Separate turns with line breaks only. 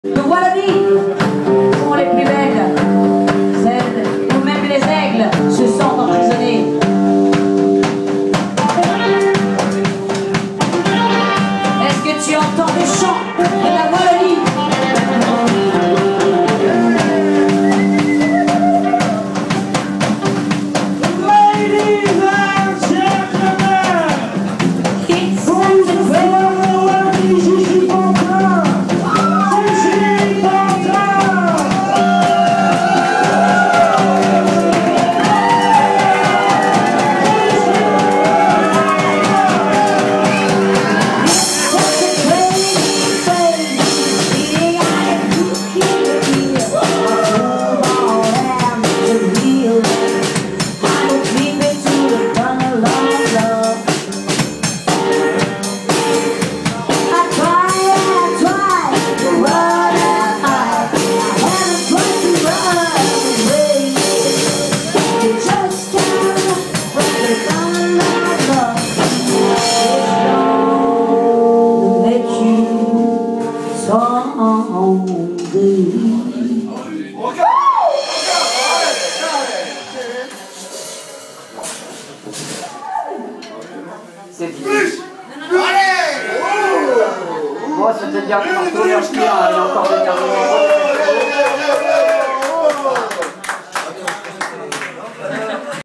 Le Wallonie sont les plus belles, celles où même les aigles se sentent emprisonnés. Est-ce que tu entends le chant de la Wallonie?
C'est dit. Moi, c'était bien parce qu'on est en chien, il y a encore des carreaux.